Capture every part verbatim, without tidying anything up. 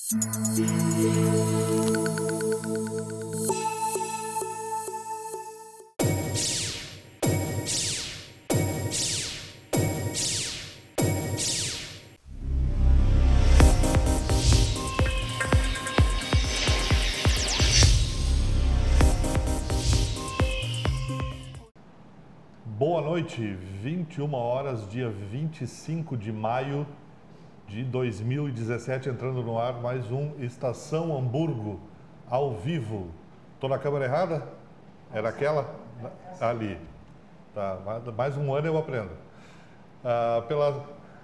Boa noite, vinte e uma horas, dia vinte e cinco de maio de dois mil e dezessete, entrando no ar mais um Estação Hamburgo, ao vivo. Estou na câmera errada? Era aquela? Ali. Tá, mais um ano eu aprendo. Ah, pela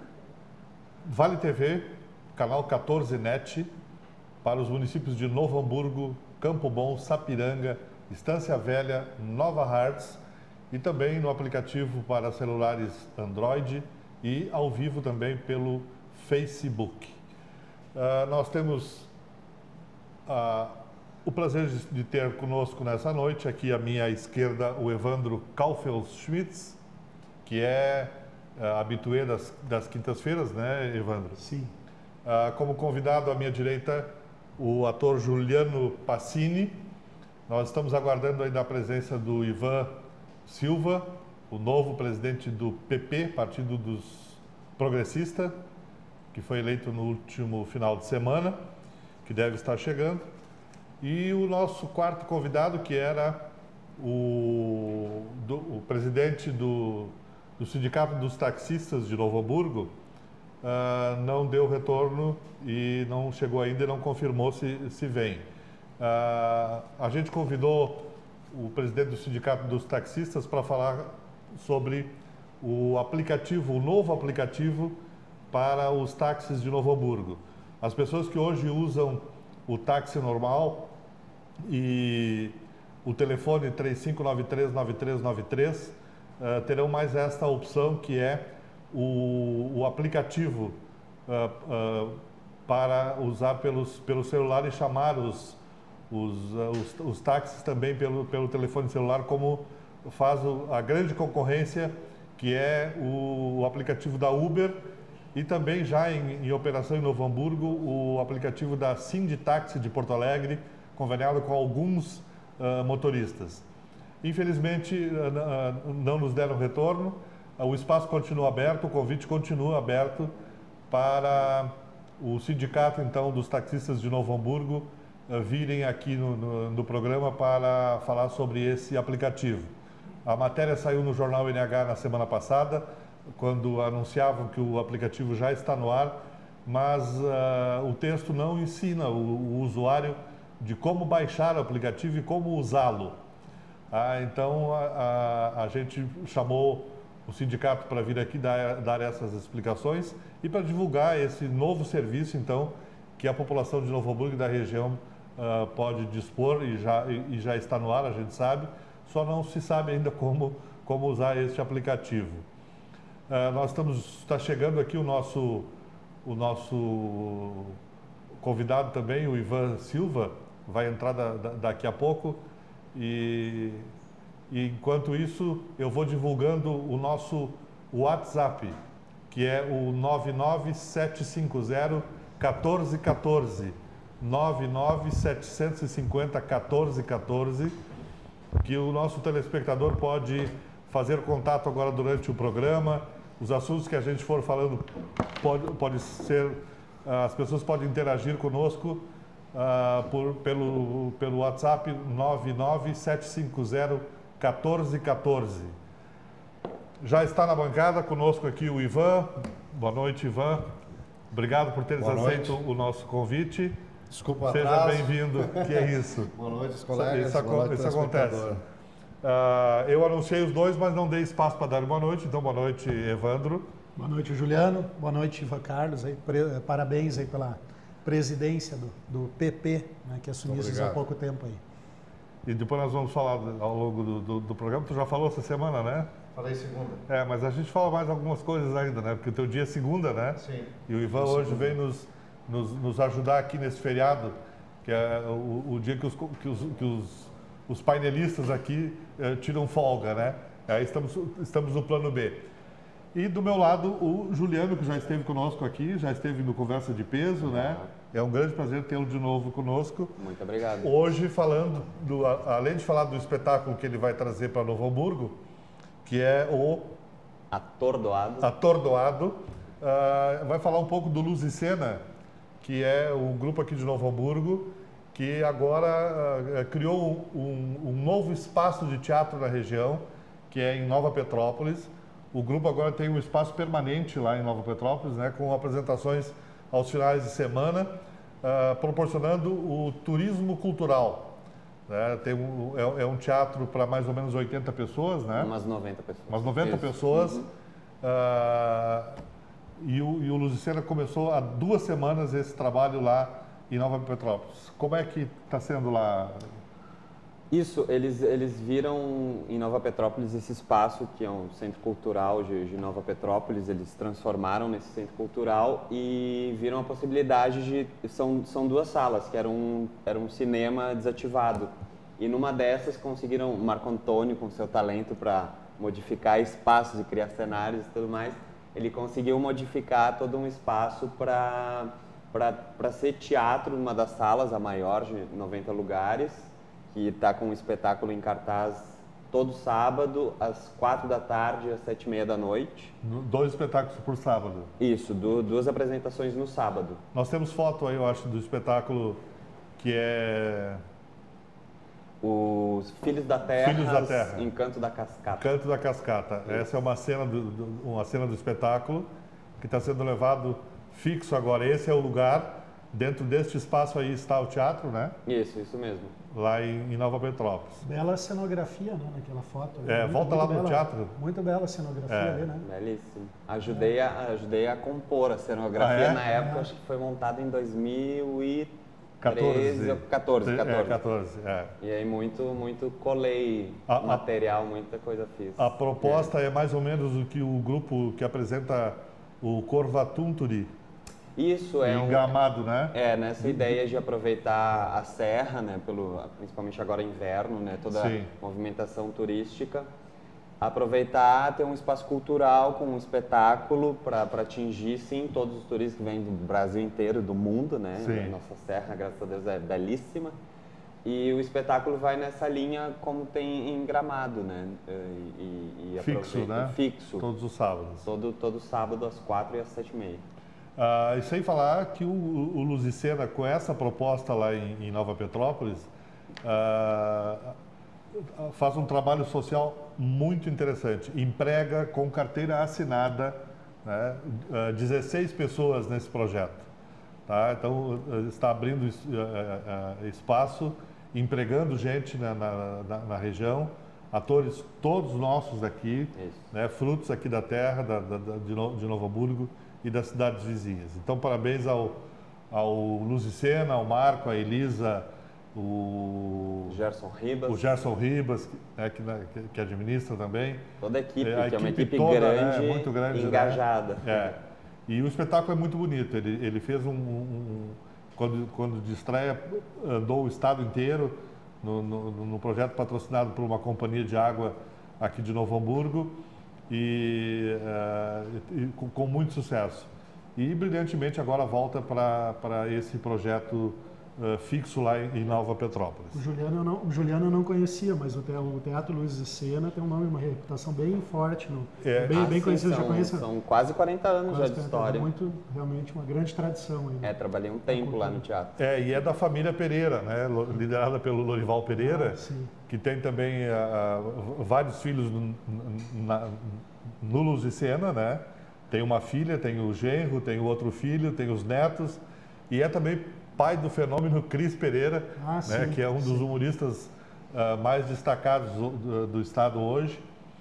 Vale T V, canal quatorze net, para os municípios de Novo Hamburgo, Campo Bom, Sapiranga, Estância Velha, Nova Hartz, e também no aplicativo para celulares Android e ao vivo também pelo Facebook. Uh, nós temos uh, o prazer de ter conosco nessa noite, aqui à minha esquerda, o Evandro Kaufels-Schmitz, que é uh, habitué das, das quintas-feiras, né, Evandro? Sim. Uh, como convidado à minha direita, o ator Juliano Pacini. Nós estamos aguardando ainda a presença do Ivan Silva, o novo presidente do P P, Partido dos Progressistas, que foi eleito no último final de semana, que deve estar chegando. E o nosso quarto convidado, que era o, do, o presidente do, do Sindicato dos Taxistas de Novo Hamburgo, uh, não deu retorno e não chegou ainda e não confirmou se, se vem. Uh, a gente convidou o presidente do Sindicato dos Taxistas para falar sobre o aplicativo, o novo aplicativo para os táxis de Novo Hamburgo. As pessoas que hoje usam o táxi normal e o telefone três cinco nove três, nove três nove três uh, terão mais esta opção, que é o, o aplicativo uh, uh, para usar pelos, pelo celular e chamar os Os, os, os táxis também pelo, pelo telefone celular, como faz o, a grande concorrência, que é o, o aplicativo da Uber, e também já em, em operação em Novo Hamburgo, o aplicativo da Sinditaxi de Porto Alegre, conveniado com alguns uh, motoristas. Infelizmente, uh, uh, não nos deram retorno, uh, o espaço continua aberto, o convite continua aberto para o sindicato, então, dos taxistas de Novo Hamburgo virem aqui no, no, no programa para falar sobre esse aplicativo. A matéria saiu no jornal N H na semana passada, quando anunciavam que o aplicativo já está no ar, mas uh, o texto não ensina o, o usuário de como baixar o aplicativo e como usá-lo. Ah, então a, a, a gente chamou o sindicato para vir aqui dar, dar essas explicações e para divulgar esse novo serviço, então, que a população de Novo Hamburgo e da região Uh, pode dispor e já, e, e já está no ar, a gente sabe, só não se sabe ainda como, como usar este aplicativo. Uh, nós estamos, está chegando aqui o nosso, o nosso convidado também, o Ivan Silva, vai entrar da, da, daqui a pouco, e, e enquanto isso eu vou divulgando o nosso WhatsApp, que é o nove nove sete cinco zero, um quatro um quatro, nove nove sete cinco zero, um quatro um quatro, que o nosso telespectador pode fazer contato agora durante o programa. Os assuntos que a gente for falando pode, pode ser, as pessoas podem interagir conosco uh, por, pelo, pelo WhatsApp nove nove sete cinco zero, um quatro um quatro. Já está na bancada conosco aqui o Ivan. Boa noite, Ivan. Obrigado por teres aceito o nosso convite. Desculpa o Seja atraso. bem-vindo. Que é isso? Boa noite, colegas. Isso, boa noite, isso acontece. Uh, eu anunciei os dois, mas não dei espaço para dar boa noite. Então, boa noite, Evandro. Boa noite, Juliano. Boa noite, Ivan Carlos. Aí, parabéns aí pela presidência do, do P P, né, que assumiste há pouco tempo aí. E depois nós vamos falar ao longo do, do, do programa. Tu já falou essa semana, né? Falei segunda. É, mas a gente fala mais algumas coisas ainda, né? Porque o teu dia é segunda, né? Sim. E o Ivan é hoje vem nos, nos, nos ajudar aqui nesse feriado, que é o, o dia que os, que os, que os, os painelistas aqui eh, tiram folga, né? Aí estamos, estamos no plano B. E do meu lado, o Juliano, que já esteve conosco aqui, já esteve no Conversa de Peso, né? É um grande prazer tê-lo de novo conosco. Muito obrigado. Hoje, falando, do, além de falar do espetáculo que ele vai trazer para Novo Hamburgo, que é o Atordoado. Atordoado, uh, vai falar um pouco do Luz e Cena, que é o grupo aqui de Novo Hamburgo, que agora uh, criou um, um novo espaço de teatro na região, que é em Nova Petrópolis. O grupo agora tem um espaço permanente lá em Nova Petrópolis, né, com apresentações aos finais de semana, uh, proporcionando o turismo cultural. Né? Tem um, é, é um teatro para mais ou menos oitenta pessoas, né? Umas noventa pessoas. Umas noventa Isso. pessoas. Uhum. Uh, e, o, e o Luz e Cena começou há duas semanas esse trabalho lá em Nova Petrópolis. Como é que está sendo lá? Isso, eles, eles viram em Nova Petrópolis esse espaço que é um centro cultural de, de Nova Petrópolis, eles transformaram nesse centro cultural e viram a possibilidade de... São, são duas salas, que era um, era um cinema desativado. E numa dessas conseguiram, Marco Antônio, com seu talento para modificar espaços e criar cenários e tudo mais, ele conseguiu modificar todo um espaço para para ser teatro numa das salas, a maior, de noventa lugares, que está com um espetáculo em cartaz todo sábado, às quatro da tarde, às sete e meia da noite. Dois espetáculos por sábado. Isso, do, duas apresentações no sábado. Nós temos foto aí, eu acho, do espetáculo que é... Os Filhos da Terra, Filhos da Terra. Encanto da Cascata. Canto da Cascata. Isso. Essa é uma cena do, do, uma cena do espetáculo que está sendo levado fixo agora. Esse é o lugar. Dentro deste espaço aí está o teatro, né? Isso, isso mesmo. Lá em, em Nova Petrópolis. Bela cenografia, né? Naquela foto. É, muito, volta muito lá bela, no teatro. Muito bela cenografia É. ali, né? Belíssimo. Ajudei a, ajudei a compor a cenografia Ah, é? na época, É. acho que foi montada em dois mil e treze, quatorze. quatorze, quatorze. É, quatorze, é. E aí muito, muito colei A- a- material, muita coisa fiz. A proposta é. é mais ou menos o que o grupo que apresenta o Corvatunturi, Isso é em um... Gramado, né? É, nessa ideia de aproveitar a serra, né, pelo, principalmente agora inverno, né, toda Sim. a movimentação turística, aproveitar, ter um espaço cultural com um espetáculo para atingir, sim, todos os turistas que vêm do Brasil inteiro, do mundo, né, Sim. nossa serra, graças a Deus, é belíssima, e o espetáculo vai nessa linha como tem em Gramado, né, e, e, e Fixo, aproveita- né? Fixo, Todos os sábados. todo, todo sábado às quatro e às sete e meia. Ah, e sem falar que o, o Luz e Cena, com essa proposta lá em, em Nova Petrópolis, ah, faz um trabalho social muito interessante. Emprega com carteira assinada, né, ah, dezesseis pessoas nesse projeto. Tá? Então, ah, está abrindo es- ah, ah, espaço, empregando gente na, na, na, na região, atores todos nossos aqui, Isso. né, frutos aqui da terra, da, da, da- de, no, de Novo Hamburgo e das cidades vizinhas. Então, parabéns ao, ao Luz e Cena, ao Marco, à Elisa, o Gerson Ribas. o Gerson Ribas, né, que, né, que- que administra também. Toda a equipe, É, a que é uma equipe equipe toda, né, grande, muito grande, né? engajada. É. E o espetáculo é muito bonito. Ele, ele fez um, um- um- quando, quando de estreia, andou o estado inteiro no, no, no projeto patrocinado por uma companhia de água aqui de Novo Hamburgo e, eh, e com, com muito sucesso. E brilhantemente agora volta para esse projeto eh, fixo lá em, em Nova Petrópolis. O Juliano, eu não, o Juliano eu não conhecia, mas o, te, o Teatro Luz e Cena tem um nome, uma reputação bem forte, no, É. bem, Ah, bem sim, conhecido, são, já conheço. São quase quarenta anos já quase de quarenta, história. Muito, realmente uma grande tradição aí. né? É, trabalhei um tempo lá no teatro. É, e é da família Pereira, né, lo- liderada pelo Lorival Pereira, Ah, sim. que tem também ah, ah, vários filhos no, na, no Luz e Cena, né? Tem uma filha, tem o genro, tem o outro filho, tem os netos, e é também pai do fenômeno Cris Pereira, Ah, né, sim, que é um dos sim. humoristas ah, mais destacados do, do- do estado hoje.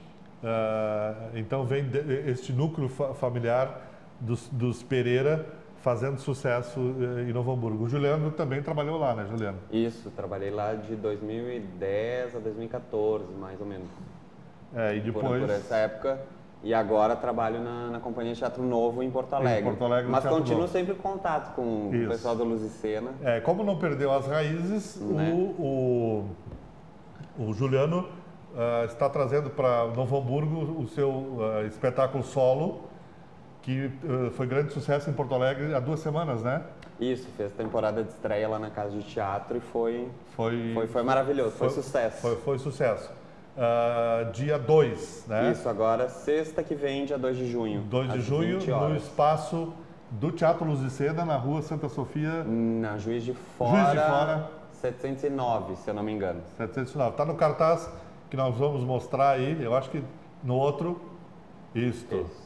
Ah, então vem de- este núcleo fa- familiar dos, dos Pereira fazendo sucesso eh, em Novo Hamburgo. O Juliano também trabalhou lá, né, Juliano? Isso, trabalhei lá de dois mil e dez a dois mil e quatorze, mais ou menos. É, e Por, depois... por essa época. E agora trabalho na, na Companhia de Teatro Novo em Porto Alegre. Porto Alegre, no Mas Teatro continuo Novo. sempre em contato com Isso. o pessoal do Luz e Cena. É, como não perdeu as raízes, Né? o, o, o Juliano uh, está trazendo para Novo Hamburgo o seu uh, espetáculo solo, que uh, foi grande sucesso em Porto Alegre há duas semanas, né? Isso, fez temporada de estreia lá na Casa de Teatro e foi, foi, foi, foi maravilhoso, foi, foi sucesso. Foi, foi sucesso. Uh, dia dois, né? Isso, agora sexta que vem, dia dois de junho. dois de junho, no espaço do Teatro Luz e Seda, na rua Santa Sofia. Na Juiz de Fora, Juiz de Fora. setecentos e nove, se eu não me engano. setecentos e nove. Está no cartaz que nós vamos mostrar aí, eu acho que no outro. Isto. Este.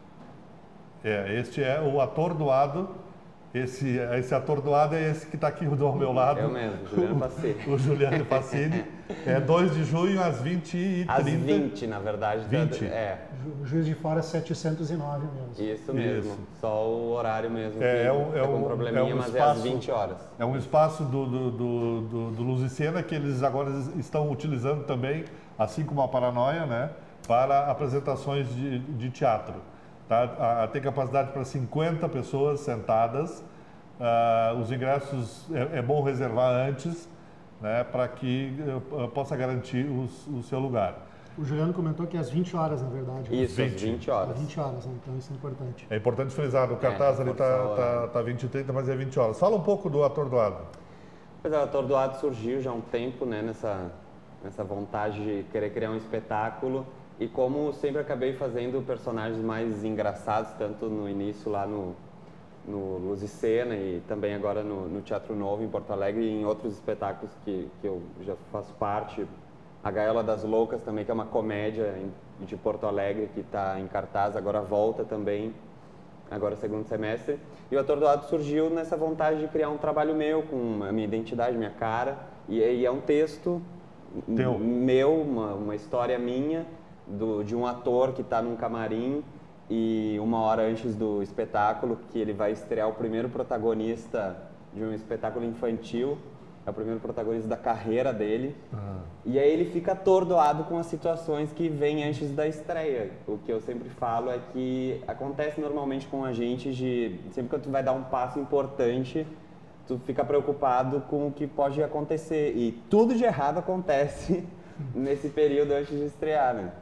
É, este é o Atordoado. Esse, esse atordoado é esse que está aqui do meu lado. Eu mesmo, Juliano Pacini. O, o Juliano Pacini. É dois de junho às vinte e trinta. Às vinte, na verdade. vinte. É. Ju- Juiz de Fora setecentos e nove mesmo. Isso mesmo. Isso. Só o horário mesmo. É, que é um, é tá com um, probleminha, é um mas espaço, é às vinte horas. É um espaço do, do, do, do, do Luz e Cena que eles agora estão utilizando também, assim como a Paranoia, né, para apresentações de, de teatro. Tá? A, tem capacidade para cinquenta pessoas sentadas. Uh, os ingressos é, é bom reservar antes, né, para que uh, possa garantir os, o seu lugar. O Juliano comentou que é às vinte horas, na verdade. né? Isso, às vinte. vinte horas. Às vinte horas, né? Então isso é importante. É importante frisar, no cartaz É, ali reforçar está o tá, horário. tá vinte e trinta, mas é vinte horas. Fala um pouco do Atordoado. Pois é, o Atordoado surgiu já há um tempo, né, nessa, nessa vontade de querer criar um espetáculo. E como sempre acabei fazendo personagens mais engraçados, tanto no início lá no, no Luz e Cena e também agora no, no Teatro Novo em Porto Alegre e em outros espetáculos que, que eu já faço parte. A Gaiola das Loucas também, que é uma comédia em, de Porto Alegre que está em cartaz, agora volta também, agora segundo semestre. E o Atordoado surgiu nessa vontade de criar um trabalho meu, com a minha identidade, minha cara, e, e é um texto Teu. meu, uma, uma história minha, do, de um ator que está num camarim e uma hora antes do espetáculo, que ele vai estrear o primeiro protagonista de um espetáculo infantil, é o primeiro protagonista da carreira dele, Ah. e aí ele fica atordoado com as situações que vêm antes da estreia. O que eu sempre falo é que acontece normalmente com a gente de, sempre que tu vai dar um passo importante, tu fica preocupado com o que pode acontecer, e tudo de errado acontece nesse período antes de estrear, né?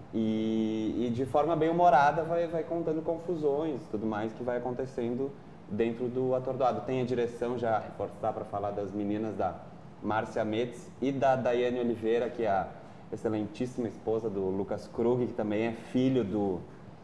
E, e de forma bem humorada vai, vai contando confusões e tudo mais que vai acontecendo dentro do Atordoado. Tem a direção, já reforçar para falar das meninas da Márcia Metz e da Daiane Oliveira, que é a excelentíssima esposa do Lucas Krug, que também é filho do,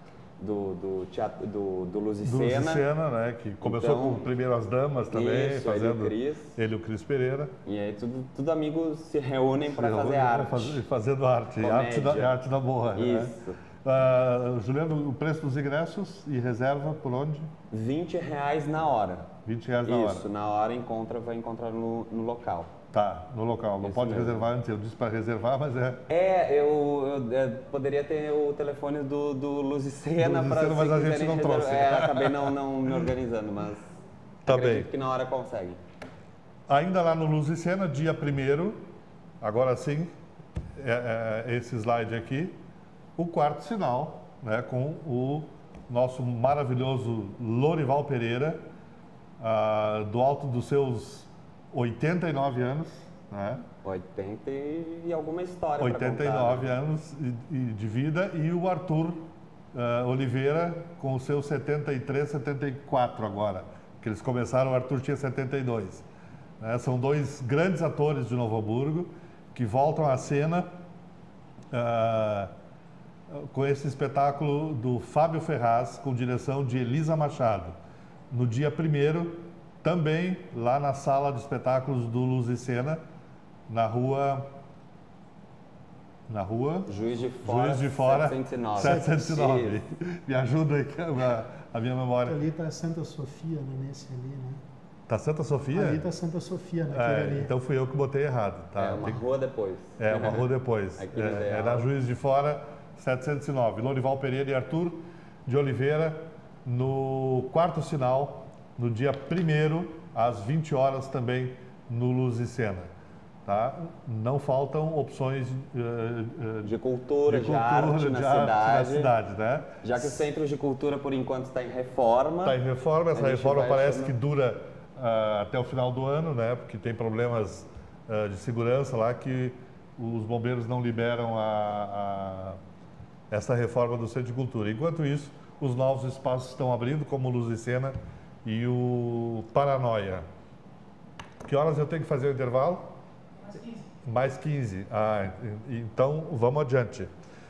do, do, teatro, do, do Luz e Do Luz e Cena. Cena, né, que começou Então, com Primeiro as Damas também, isso, fazendo ele e o Cris. ele e o Cris Pereira. E aí tudo, tudo amigos se reúnem para Se fazer reúnem arte. faz- Fazendo arte, arte da, Comédia. arte da boa. Né? Isso. Ah, Juliano, o preço dos ingressos e reserva por onde? vinte reais na hora. vinte reais na Isso, hora. na hora encontra, vai encontrar no, no local. Tá, no local. Não Isso pode mesmo. reservar antes. Eu disse para reservar, mas é. É, eu, eu, eu poderia ter o telefone do, do Luz e Cena Luz e para Cena, mas a gente não trouxe. É, acabei não, não me organizando, mas Tá acredito bem. que na hora consegue. Ainda lá no Luz e Cena, dia primeiro, agora sim, é, é, esse slide aqui, o quarto sinal, né, com o nosso maravilhoso Lorival Pereira, ah, do alto dos seus oitenta e nove anos, né? oitenta e alguma história pra oitenta e contar, nove né? anos e- e de vida, e o Arthur ah, Oliveira com os seus setenta e três, setenta e quatro agora, que eles começaram, o Arthur tinha setenta e dois. Né? São dois grandes atores de Novo Hamburgo que voltam à cena ah, com esse espetáculo do Fábio Ferraz, com direção de Elisa Machado, no dia primeiro, também lá na sala de espetáculos do Luz e Cena, na rua... Na rua... Juiz de Fora, Juiz de Fora, setecentos e nove. setecentos e nove. Isso. Me ajuda aí a, a minha memória. Ali está Santa Sofia, né, nesse ali, né? Tá Santa Sofia? Ali está Santa Sofia, naquele É, ali. então fui eu que botei errado. Tá? É uma Tem- rua depois. é, uma rua depois. Aqui no É, é Ideal. na Juiz de Fora, setecentos e nove. Lorival Pereira e Arthur de Oliveira, no quarto sinal, no dia primeiro, às vinte horas também, no Luz e Cena. Tá? Não faltam opções eh, eh, De cultura, de de, arte, cultura, na, de arte cidade, na cidade, né? Já que o Centro de Cultura, por enquanto, está em reforma. Está em reforma, essa A gente reforma vai parece achando- que dura ah, até o final do ano, né? Porque tem problemas ah, de segurança lá que os bombeiros não liberam a, a, essa reforma do Centro de Cultura. Enquanto isso, os novos espaços estão abrindo, como o Luz e Cena e o Paranoia. Que horas eu tenho que fazer o intervalo? Mais quinze. Mais quinze. Ah, então vamos adiante.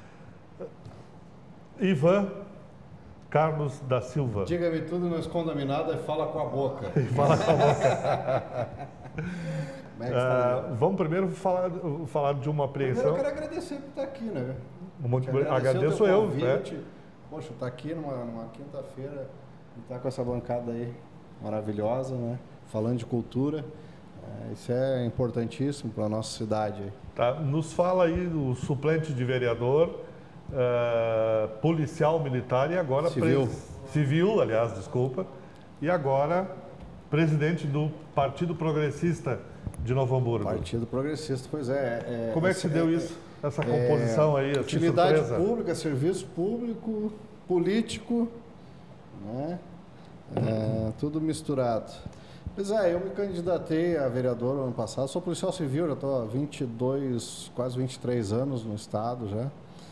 Ivan Carlos da Silva. Diga-me tudo, não esconda nada e fala com a boca. E fala com a boca. Como é que está? Uh, vamos primeiro falar, falar de uma apreensão. Primeiro eu quero agradecer por estar aqui, né? Muito Agradecer agradeço o teu eu. convite. Né? Poxa, estar aqui numa, numa quinta-feira e estar com essa bancada aí maravilhosa, né? Falando de cultura. É, isso é importantíssimo para a nossa cidade. Aí. Tá, nos fala aí o suplente de vereador, uh, policial militar e agora... Civil. Pres... Civil, aliás, desculpa. E agora presidente do Partido Progressista de Novo Hamburgo. Partido Progressista, pois é. é Como é que se deu é, isso, essa composição é, aí? Assim, utilidade surpresa? pública, serviço público, político, né? É, tudo misturado. Pois é, eu me candidatei a vereador no ano passado, sou policial civil, já estou há vinte e dois, quase vinte e três anos no estado já.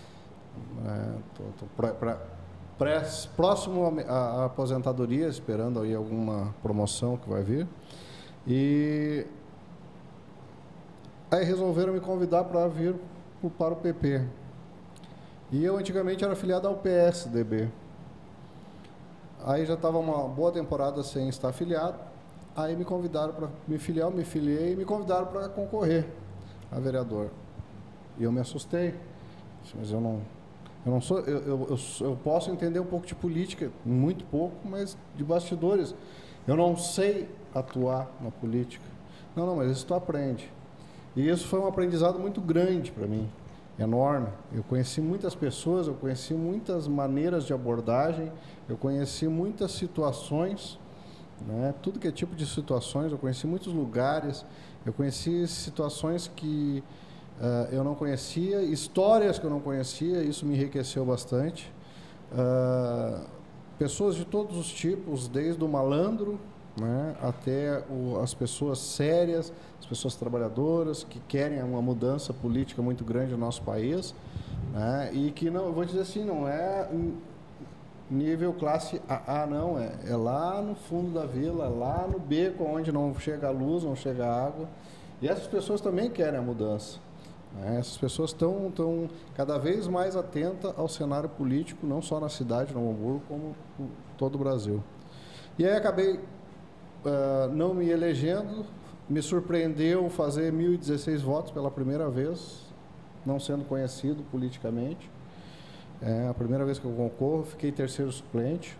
Estou pra, pra, pré, próximo à aposentadoria, esperando aí alguma promoção que vai vir. E aí resolveram me convidar para vir para o P P. E eu antigamente era afiliado ao P S D B. Aí já estava uma boa temporada sem estar afiliado. Aí me convidaram para me filiar, eu me filiei e me convidaram para concorrer a vereador. E eu me assustei. Mas eu não, eu não sou, eu, eu, eu, eu posso entender um pouco de política, muito pouco, mas de bastidores. Eu não sei atuar na política. Não, não, mas isso tu aprende. E isso foi um aprendizado muito grande para mim, enorme. Eu conheci muitas pessoas, eu conheci muitas maneiras de abordagem, eu conheci muitas situações. Né? Tudo que é tipo de situações, eu conheci muitos lugares, eu conheci situações que uh, eu não conhecia, histórias que eu não conhecia, isso me enriqueceu bastante. Uh, pessoas de todos os tipos, desde o malandro, né, até o, as pessoas sérias, as pessoas trabalhadoras, que querem uma mudança política muito grande no nosso país, né, e que, não, eu vou dizer assim, não é... nível classe A A, não, é, é lá no fundo da vila, lá no beco, onde não chega a luz, não chega a água. E essas pessoas também querem a mudança. Né? Essas pessoas estão, estão cada vez mais atentas ao cenário político, não só na cidade de Novo Hamburgo, como em todo o Brasil. E aí acabei uh, não me elegendo, me surpreendeu fazer mil e dezesseis votos pela primeira vez, não sendo conhecido politicamente. É a primeira vez que eu concorro, fiquei terceiro suplente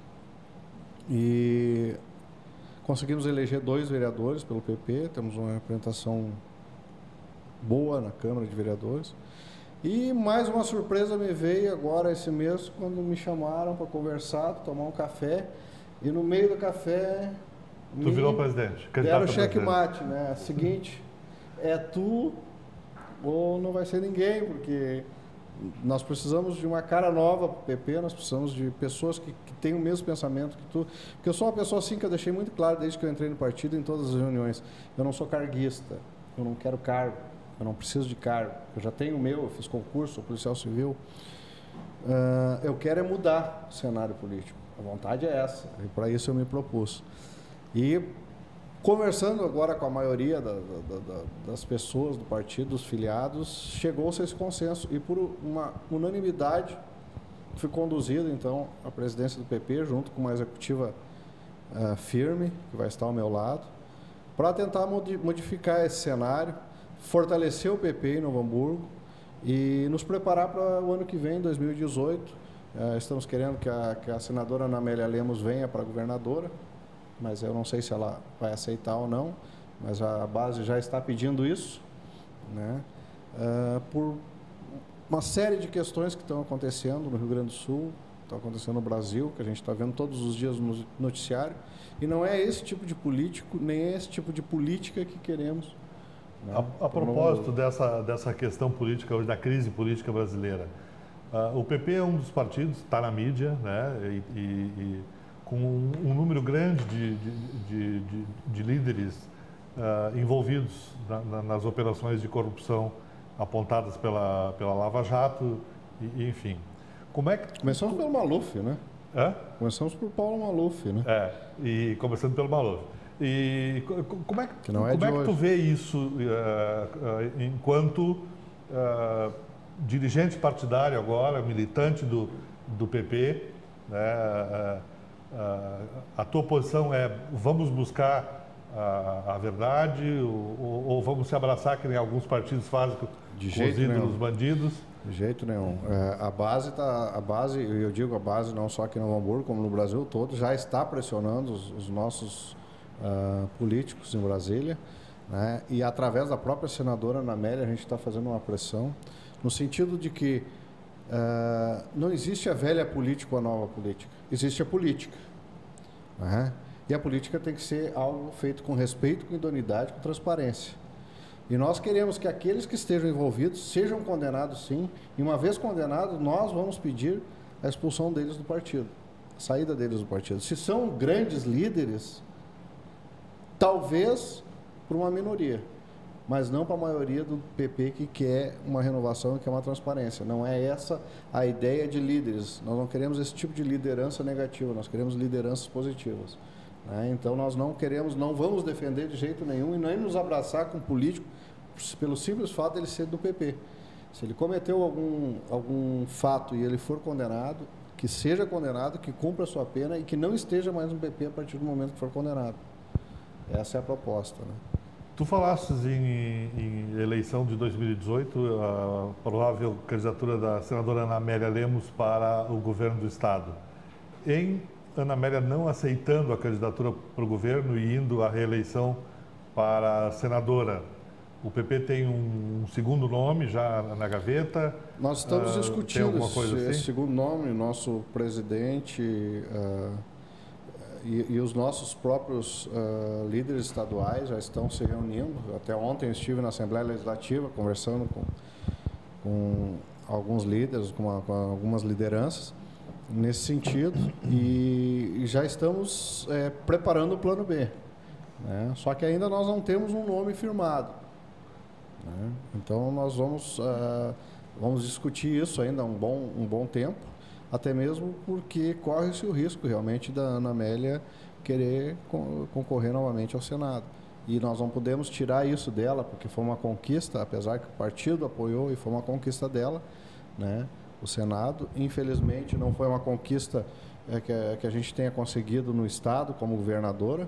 e conseguimos eleger dois vereadores pelo P P, temos uma representação boa na Câmara de Vereadores. E mais uma surpresa me veio agora esse mês, quando me chamaram para conversar, tomar um café, e no meio do café... Tu virou presidente. Deram o checkmate, né? Seguinte, é tu ou não vai ser ninguém, porque... Nós precisamos de uma cara nova para o P P, nós precisamos de pessoas que, que tenham o mesmo pensamento que tu. Porque eu sou uma pessoa assim que eu deixei muito claro desde que eu entrei no partido, em todas as reuniões. Eu não sou carguista, eu não quero cargo, eu não preciso de cargo. Eu já tenho o meu, eu fiz concurso, sou policial civil. Uh, eu quero é mudar o cenário político. A vontade é essa, e para isso eu me propus. E conversando agora com a maioria da, da, da, das pessoas do partido, dos filiados, chegou-se a esse consenso. E por uma unanimidade, fui conduzido, então, à presidência do P P, junto com uma executiva uh, firme, que vai estar ao meu lado, para tentar modificar esse cenário, fortalecer o P P em Novo Hamburgo e nos preparar para o ano que vem, dois mil e dezoito. Uh, estamos querendo que a, que a senadora Ana Amélia Lemos venha para governadora, mas eu não sei se ela vai aceitar ou não, mas a base já está pedindo isso, né? Uh, por uma série de questões que estão acontecendo no Rio Grande do Sul, estão acontecendo no Brasil, que a gente está vendo todos os dias no noticiário, e não é esse tipo de político, nem é esse tipo de política que queremos. Né? A, a propósito dessa, dessa questão política, hoje da crise política brasileira, uh, o P P é um dos partidos, está na mídia, né? E, e, e com um, um número grande de, de, de, de, de líderes uh, envolvidos na, na, nas operações de corrupção apontadas pela, pela Lava Jato, e, enfim. Como é que... Começamos pelo Maluf, né? Hã? Começamos por Paulo Maluf, né? É, e começando pelo Maluf. E como é que, que, não é como é que tu hoje. vê isso uh, uh, enquanto uh, dirigente partidário agora, militante do, do P P, né? Uh, uh, a tua posição é vamos buscar a, a verdade ou, ou vamos se abraçar que nem alguns partidos fazem com os ídolos bandidos? De jeito nenhum. É, a base tá, a base, eu digo a base não só aqui em Novo Hamburgo, como no Brasil todo, já está pressionando os, os nossos uh, políticos em Brasília, né? E através da própria senadora Ana Amélia a gente está fazendo uma pressão no sentido de que uh, não existe a velha política ou a nova política, existe a política, né? E a política tem que ser algo feito com respeito, com idoneidade, com transparência. E nós queremos que aqueles que estejam envolvidos sejam condenados, sim. E uma vez condenados, nós vamos pedir a expulsão deles do partido, a saída deles do partido. Se são grandes líderes, talvez para uma minoria, mas não para a maioria do P P que quer uma renovação e quer uma transparência. Não é essa a ideia de líderes. Nós não queremos esse tipo de liderança negativa, nós queremos lideranças positivas. Né? Então nós não queremos, não vamos defender de jeito nenhum e nem nos abraçar com político pelo simples fato de ele ser do P P. Se ele cometeu algum, algum fato e ele for condenado, que seja condenado, que cumpra a sua pena e que não esteja mais no P P a partir do momento que for condenado. Essa é a proposta, né? Tu falastes em, em eleição de dois mil e dezoito, a provável candidatura da senadora Ana Amélia Lemos para o governo do Estado. Em Ana Amélia não aceitando a candidatura para o governo e indo à reeleição para senadora, o P P tem um segundo nome já na gaveta? Nós estamos uh, discutindo esse, assim? esse segundo nome, nosso presidente uh, e, e os nossos próprios uh, líderes estaduais já estão se reunindo. Até ontem eu estive na Assembleia Legislativa conversando com, com alguns líderes, com, uma, com algumas lideranças nesse sentido e, e já estamos é, preparando o plano B. Né? Só que ainda nós não temos um nome firmado. Né? Então nós vamos, uh, vamos discutir isso ainda há um bom, um bom tempo, até mesmo porque corre-se o risco realmente da Ana Amélia querer co concorrer novamente ao Senado. E nós não podemos tirar isso dela, porque foi uma conquista, apesar que o partido apoiou e foi uma conquista dela, né? O Senado. Infelizmente não foi uma conquista é, que, que a gente tenha conseguido no Estado como governadora,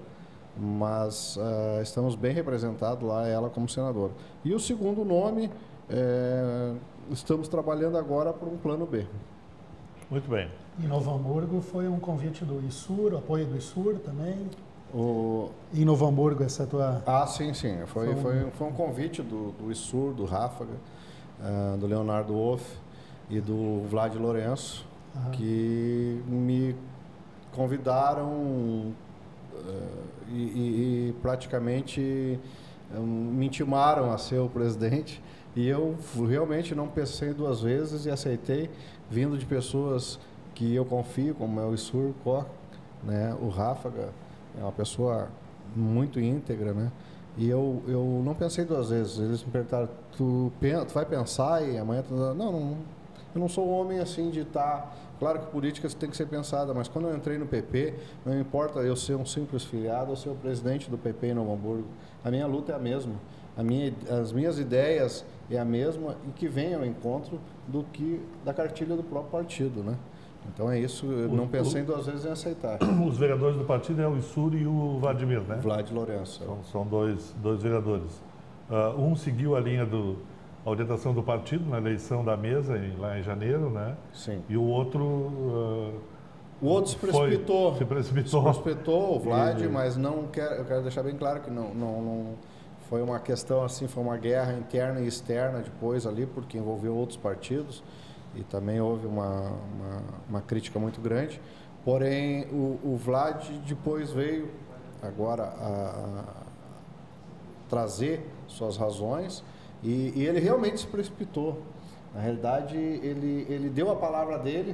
mas uh, estamos bem representados lá, ela como senadora. E o segundo nome, é, estamos trabalhando agora por um plano B. Muito bem. Em Novo Hamburgo foi um convite do ISUR, apoio do ISUR também? O... Em Novo Hamburgo, essa tua... Ah, sim, sim. Foi, foi, um... foi, foi um convite do, do ISUR, do Ráfaga, uh, do Leonardo Wolff e do Vlad Lourenço, uhum. que me convidaram... Uh, E, e, e praticamente um, me intimaram a ser o presidente e eu realmente não pensei duas vezes e aceitei, vindo de pessoas que eu confio, como é o Isur Koch, né? O Ráfaga é uma pessoa muito íntegra, né? E eu, eu não pensei duas vezes. Eles me perguntaram, tu, tu vai pensar e amanhã tu... Não, não, eu não sou homem assim de estar... Claro que política tem que ser pensada, mas quando eu entrei no P P, não importa eu ser um simples filiado ou ser o presidente do P P em Novo Hamburgo. A minha luta é a mesma. A minha, as minhas ideias é a mesma e que vem ao encontro do que da cartilha do próprio partido, né? Então é isso, eu o, não pensei o, duas vezes em aceitar. Os vereadores do partido é o Isur e o Vladimir, né? Vlad Lourenço. São, são dois, dois vereadores. Uh, um seguiu a linha do... a orientação do partido na eleição da mesa em, lá em janeiro, né? Sim. E o outro... Uh, o outro se precipitou. Foi, se precipitou. Se precipitou, o Vlad, e... mas não quero, eu quero deixar bem claro que não, não, não foi uma questão assim, foi uma guerra interna e externa depois ali, porque envolveu outros partidos e também houve uma, uma, uma crítica muito grande. Porém, o, o Vlad depois veio agora a, a trazer suas razões. E, e ele realmente se precipitou. Na realidade, ele, ele deu a palavra dele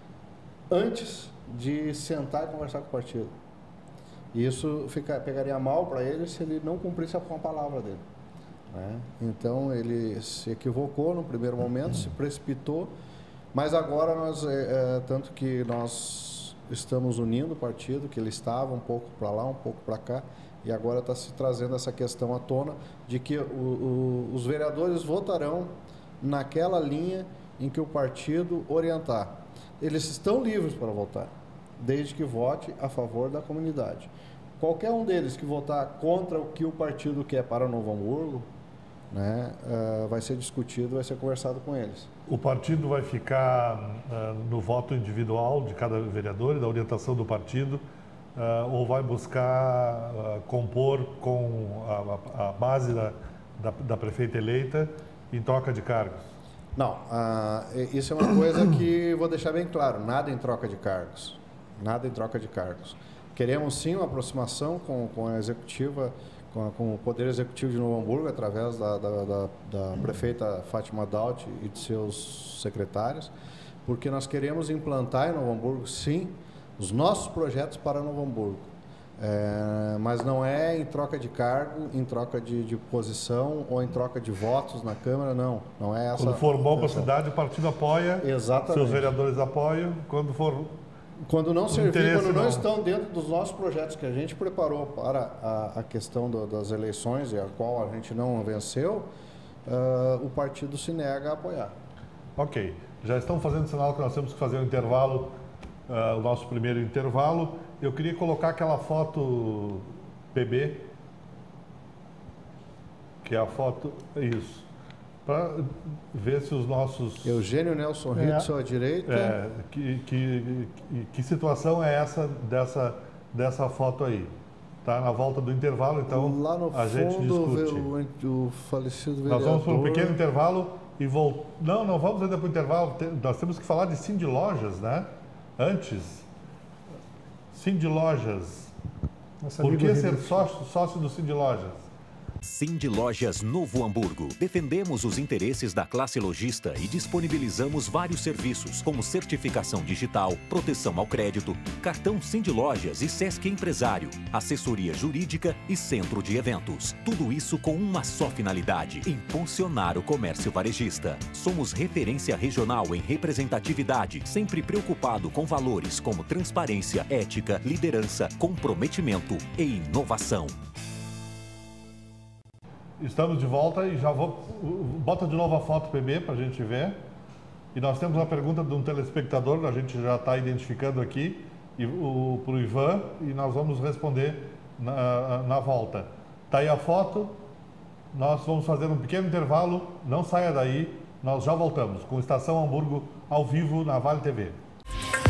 antes de sentar e conversar com o partido. E isso fica, pegaria mal para ele se ele não cumprisse com a palavra dele. né? Então ele se equivocou no primeiro momento, se precipitou, mas agora nós, é, é, tanto que nós estamos unindo o partido, que ele estava um pouco para lá, um pouco para cá, e agora está se trazendo essa questão à tona de que o, o, os vereadores votarão naquela linha em que o partido orientar. Eles estão livres para votar, desde que vote a favor da comunidade. Qualquer um deles que votar contra o que o partido quer para Novo Hamburgo, né, uh, vai ser discutido, vai ser conversado com eles. O partido vai ficar uh, no voto individual de cada vereador e da orientação do partido, uh, ou vai buscar uh, compor com a, a base da, da, da prefeita eleita em troca de cargos? Não, uh, isso é uma coisa que vou deixar bem claro, nada em troca de cargos, nada em troca de cargos. Queremos sim uma aproximação com, com a executiva, com, a, com o Poder Executivo de Novo Hamburgo, através da, da, da, da prefeita Fátima Daut e de seus secretários, porque nós queremos implantar em Novo Hamburgo, sim, os nossos projetos para Novo Hamburgo. É, mas não é em troca de cargo, em troca de, de posição ou em troca de votos na Câmara, não. Não é essa. Quando for bom para a cidade, o partido apoia, exatamente, seus vereadores apoiam. Quando for... Quando não servir, quando não, não estão dentro dos nossos projetos que a gente preparou para a, a questão do, das eleições e a qual a gente não venceu, uh, o partido se nega a apoiar. Ok. Já estão fazendo sinal que nós temos que fazer um intervalo, uh, o nosso primeiro intervalo. Eu queria colocar aquela foto P B, que é a foto, isso, para ver se os nossos... Eugênio Nelson Ritz, é, à direita. É, que, que, que, que situação é essa dessa, dessa foto aí? Está na volta do intervalo, então lá no a gente discute. O, o falecido vereador... Nós vamos para um pequeno intervalo e voltamos. Não, não vamos ainda para o intervalo. Nós temos que falar de Cindy Lojas, né? Antes... Cindy Lojas. Por que ser sócio, sócio do Cindy Lojas? Cindy Lojas Novo Hamburgo. Defendemos os interesses da classe lojista e disponibilizamos vários serviços, como certificação digital, proteção ao crédito, cartão Cindy Lojas e Sesc Empresário, assessoria jurídica e centro de eventos. Tudo isso com uma só finalidade: impulsionar o comércio varejista. Somos referência regional em representatividade, sempre preocupado com valores como transparência, ética, liderança, comprometimento e inovação. Estamos de volta e já vou... Bota de novo a foto P B para a gente ver. E nós temos uma pergunta de um telespectador, a gente já está identificando aqui, para o Ivan, e nós vamos responder na, na volta. Está aí a foto, nós vamos fazer um pequeno intervalo, não saia daí, nós já voltamos com Estação Hamburgo ao vivo na Vale T V.